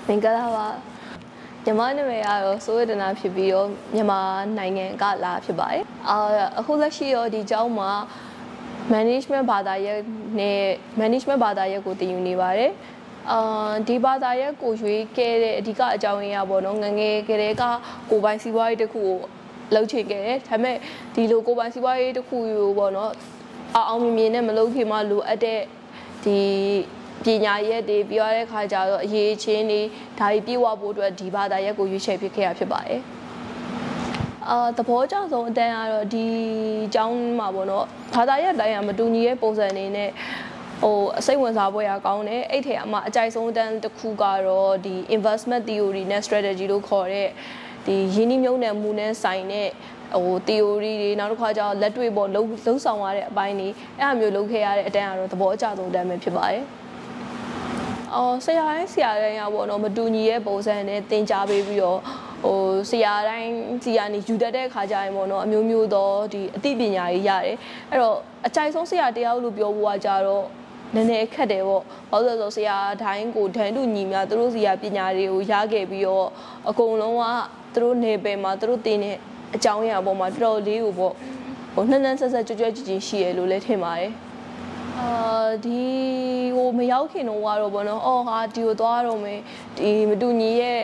မင်္ဂလာပါညီမနာမည်ကတော့စိုးရတနာဖြစ်ပြီးတော့မြန်မာနိုင်ငံကလာဖြစ်ပါတယ်အခုလက်ရှိရောဒီကျောင်းမှာ management ဘာသာရပ်နဲ့ management ဘာသာရပ်ကိုသင်ယူနေပါတယ်ဒီဘာသာရပ်ကိုရွေးခဲ့တဲ့အဓိကအကြောင်းရင်းပေါ့နော်ငငယ်ကလေးကကိုပိုင်စီးပွားရေးတစ်ခုကိုလုပ်ချင်ခဲ့တယ်ဒါပေမဲ့ဒီလိုကိုပိုင်စီးပွားရေးတစ်ခုကိုပေါ့နော်အောင်မြင်နဲ့မလုပ်ခင်မှာလိုအပ်တဲ့ဒီပညာရက်တွေပြောရတဲ့ခါကျတော့အရေးချင်းတွေဒါတွေပြေဝဖို့အတွက်ဒီဘာသာရပ်ကိုရွေးချယ်ဖြစ်ခဲ့ရဖြစ်ပါတယ်သဘောကျဆုံးအတန်းကတော့ဒီအကြောင်းမှာပေါ့နော်ဘာသာရပ်တိုင်းကမတူညီတဲ့ပုံစံနေနဲ့အစိတ်ဝင်စားပွဲရကောင်းတယ်အဲ့ထဲအမှအကြိုက်ဆုံးအတန်းတစ်ခုကတော့ဒီ investment theory နဲ့ strategy လို့ခေါ်တဲ့ဒီရင်းနှီးမြှုပ်နှံမှုနဲ့ဆိုင်တဲ့theory တွေနောက်တစ်ခါကျတော့လက်တွေ့ပေါ့လုံးဆောင်ရတဲ့အပိုင်းတွေအဲ့အမျိုးလုပ်ခဲ့ရတဲ့အတန်းကတော့သဘောအကျဆုံးအတန်းပဲဖြစ်ပါတယ်ဆရာတိုင်းရပေါ့နော်မတူညီရဲ့ပုံစံနဲ့သင်ကြားပေးပြီးတော့ဆရာတိုင်းစီကနေယူတတ်တဲ့ခါကျရင်ပေါ့နော်အမျိုးမျိုးသောဒီအသိပညာကြီးရတယ်အဲ့တော့အကြိုက်ဆုံးဆရာတယောက်လို့ပြောဖို့ကကြတော့နည်းနည်းခက်တယ်ပေါ့ဘာလို့လဲဆိုဆရာတိုင်းကိုဒန်းတူညီများသူတို့စီကပညာတွေကိုရခဲ့ပြီးတော့အကုန်လုံးကသူတို့နေပယ်မှာသူတို့သင်တဲ့အကြောင်းအရာပေါ်မှာတော်တော်လေးကိုပေါ့နှမ်းဆက်ဆက်ကြွကြွကြည်ကြည်ရှိရလို့လည်းထင်ပါတယ်ဒီမရောက်ခင်တော့ကတော့ဗောနော်ဟာဒီကိုသွားတော့မယ်ဒီမတူညီရဲ့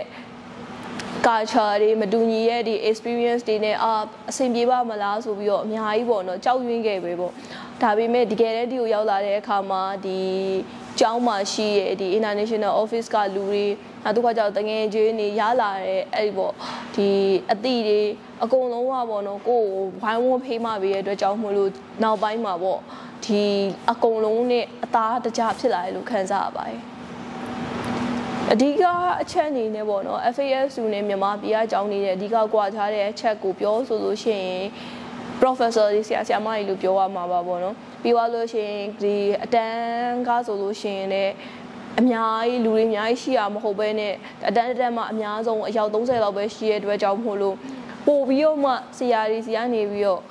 culture တွေမတူညီရဲ့ဒီ experience တွေနဲ့အဆင်ပြေပါမလားဆိုပြီးတော့အများကြီးပေါ့နော်ကြောက်ရွံ့ခဲ့ပဲပေါ့ဒါပေမဲ့တကယ်တည်းဒီကိုရောက်လာတဲ့အခါမှာဒီကျောင်းမှာရှိရဲ့ဒီ international office ကလူတွေနောက်တစ်ခါကျတော့တငယ်ချင်းတွေရလာတဲ့အဲ့ဒီပေါ့ဒီအသည့်တွေအကုန်လုံးကပေါ့နော်ကိုယ်ဝိုင်းဝန်းဖေးမှပေးရတဲ့အတွက်ကြောင့်မလို့နောက်ပိုင်းမှာပေါ့ဒီအကုန်လုံးနဲ့အသားတကြဖြစ်လာတယ်လို့ခံစားရပါတယ်အဓိကအချက်အနေနဲ့ပေါ့နော် FASU နဲ့မြန်မာပြည်အကြောင်းနေတဲ့အဓိကကွာခြားတဲ့အချက်ကိုပြောဆိုလို့ရှိရင် professor တွေဆရာမတွေလို့ပြောရမှာပါပေါ့နော်ပြီးသွားလို့ရှိရင်ဒီအတန်းကားဆိုလို့ရှိရင်လည်းအများကြီးလူတွေအများကြီးရှိရမဟုတ်ဘဲနဲ့အတန်းမှာအများဆုံးအယောက်30လောက်ပဲရှိရတဲ့အတွက်ကြောင့်မို့လို့ပို့ပြီးတော့မှဆရာတွေစီကနေပြီးတော့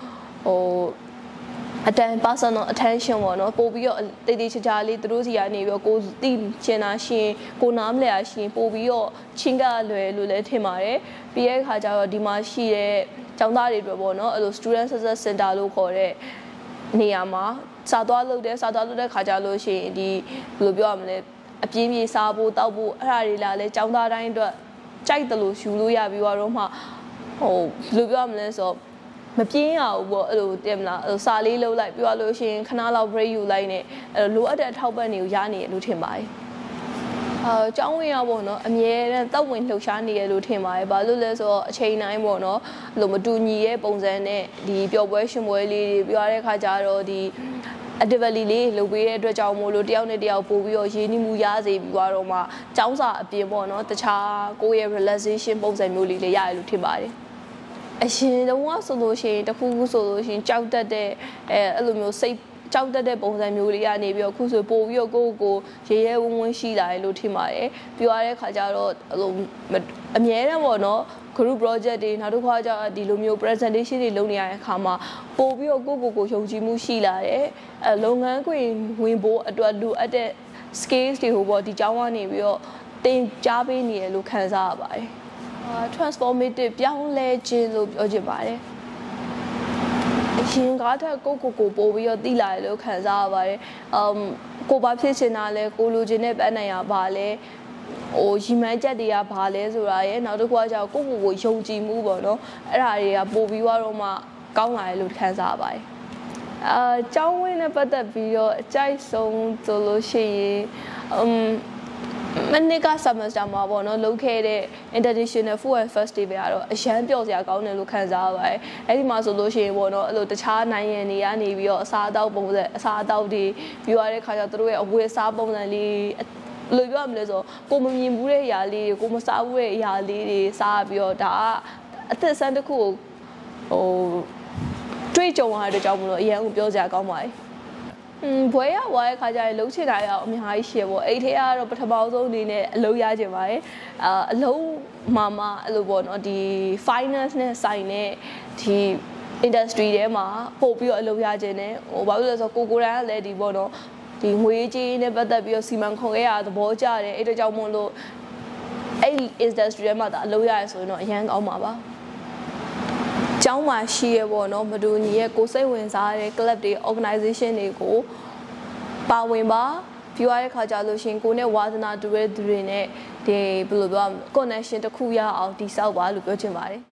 personal attention ပေါ့နော်ပို့ပြီးတော့တိတ်တိတ်ချာချာလေးသူတို့စီကနေပြီးတော့ကိုသိချင်တာရှင်ကိုနားမလဲတာရှင်ပို့ပြီးတော့ချင်းကလွယ်လို့လည်းထင်ပါတယ်ပြီးရဲ့အခါကျတော့ဒီမှာရှိတဲ့ကျောင်းသားတွေအတွက်ပေါ့နော်အဲ့လို student success center လို့ခေါ်တဲ့နေရာမှာစာသွားလုပ်တဲ့ခါကျလို့ရှိရင်ဒီဘယ်လိုပြောရမလဲအပြင်းပြေစားဖို့တောက်ဖို့အဲ့ဒါတွေလာလဲကျောင်းသားတိုင်းအတွက်ကြိုက်တယ်လို့ယူလို့ရပြီးတော့မှဘယ်လိုပြောရမလဲဆိုမပြင်းရဘူးပေါ့အဲ့လိုတင်မလားစာလေးလှုပ်လိုက်ပြောလို့ရှိရင်ခဏလောက် break ယူလိုက်နဲ့လိုအပ်တဲ့အထောက်ပံ့တွေကိုရနေရလို့ထင်ပါတယ်ကျောင်းဝင်ရပေါ့နော်အမြဲတမ်းတောက်ဝင်လှုပ်ရှားနေရလို့ထင်ပါတယ်ဘာလို့လဲဆိုတော့အချိန်တိုင်းပေါ့နော်အဲ့လိုမတူညီရဲ့ပုံစံနဲ့ဒီပျော်ပွဲရှင်ပွဲလေးတွေပြောရတဲ့ခါကျတော့ဒီactivity လေးလုပ်ပေးတဲ့အတွက်ကြောင့်မို့လို့တယောက်နဲ့တယောက်ပို့ပြီးတော့ရင်းနှီးမှုရစေပြီးတော့မှကျောင်းစာအပြင်ပေါ့နော်တခြားကိုယ့်ရဲ့ relaxation ပုံစံမျိုးလေးလည်းရတယ်လို့ထင်ပါတယ်အရှင်တုန်းကဆိုလို့ရှိရင်တခုခုဆိုလို့ရှိရင်ကြောက်တတ်တဲ့အဲ့လိုမျိုးစိတ်ကြောက်တတ်တဲ့ပုံစံမျိုးလေးကနေပြီးတော့ခုဆိုပို့ပြီးတော့ကိုရေရဲဝန်းဝန်းရှိလာတယ်လို့ထင်ပါတယ်ပြောရတဲ့ခါကျတော့အဲ့လိုအမြဲတမ်းပေါ့နော် group project တွေနောက်တစ်ခါကျဒီလိုမျိုး presentation တွေလုပ်နေရတဲ့အခါမှာပို့ပြီးတော့ကိုယုံကြည်မှုရှိလာတယ်လုပ်ငန်းခွင်ဝင်ဖို့အတွက်လိုအပ်တဲ့ skills တွေကိုပေါ့ဒီကျောင်းကနေပြီးတော့သင်ကြားပေးနေရလို့ခံစားရပါတယ်transformative ပြောင်းလဲခြင်းလို့ပြောချင်ပါတယ်အရင်ကတည်းကကိုပို့ပြီးတော့သိလာတယ်လို့ခံစားရပါတယ်ကိုဘာဖြစ်ချင်တာလဲကိုလိုချင်တဲ့ပန်းနိုင်ရပါလဲရီမန်းချက်တွေကဘာလဲဆိုတာရယ်နောက်တစ်ခုကကျတော့ကိုယုံကြည်မှုပေါ့နော်အဲ့ဒါတွေကပို့ပြီးတော့မှကောင်းလာတယ်လို့ခံစားရပါတယ်ကျောင်းဝင်းနဲ့ပတ်သက်ပြီးတော့အကြိုက်ဆုံးဆိုလို့ရှိရင်မနေ့က semester မှာပေါ့နော်လုပ်ခဲ့တဲ့ international food and festival ကတော့အရန်ပျော်စရာကောင်းတယ်လို့ခံစားရပါတယ်အဲ့ဒီမှာဆိုလို့ရှိရင်ပေါ့နော်အဲ့လိုတခြားနိုင်ငံတွေကနေပြီးတော့အစားအသောက်ပုံစံအစားအသောက်တွေပြီးရတဲ့ခါကျတော့တို့ရဲ့အဝတ်အစားပုံစံလေးလို့ပြောရမလဲဆိုကိုမမြင်ဘူးတဲ့အရာလေးတွေကိုမစားဘူးတဲ့အရာလေးတွေစားပြီးတော့ဒါကအသက်ဆန်းတစ်ခုကိုတွေ့ကြုံရတဲ့ကြောင့်မလို့အရန်ကိုပြောစရာကောင်းပါတယ်ဘွဲရဝါရဲ့ခါကျရင်လှုပ်ချင်တာရအောင်အများကြီးရှိရပေါ့အဲ့ထဲကတော့ပထမဆုံးအနေနဲ့အလုပ်ရချင်ပါတယ်အလုပ်မှာအဲ့လိုပေါ့နော်ဒီ finance နဲ့ဆိုင်တဲ့ဒီ industry ထဲမှာပို့ပြီးတော့အလုပ်ရချင်တယ်ဘာလို့လဲဆိုတော့ကိုယ်တိုင်ကလည်းဒီပေါ့နော်ဒီငွေကြေးနဲ့ပတ်သက်ပြီးတော့စီမံခန့်ခွဲရသဘောကျတယ်အဲ့ဒါကြောင့်မို့လို့အဲ့ industry ထဲမှာဒါအလုပ်ရရဆိုရင်တော့အရန်ကောင်းပါပါကျောင်းမှာရှိရပေါ့နော်မတူညီရဲ့ကိုစိတ်ဝင်စားတဲ့ club တွေ organization တွေကိုပါဝင်ပါပြီးရတဲ့ခါကြလို့ရှင်ကိုနဲ့ဝါသနာတူတဲ့သူတွေနဲ့ဒီဘယ်လိုပြော connection တစ်ခုရအောင်တည်ဆောက်ပါလို့ပြောချင်ပါတယ်